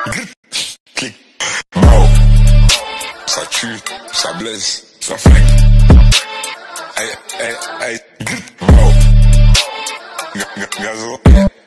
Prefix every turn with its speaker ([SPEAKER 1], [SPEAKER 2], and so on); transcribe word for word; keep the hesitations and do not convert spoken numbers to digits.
[SPEAKER 1] Clic. Bro. Ça tue, ça blesse, ça flingue. Aïe, aïe, aïe. Bro. Gazo.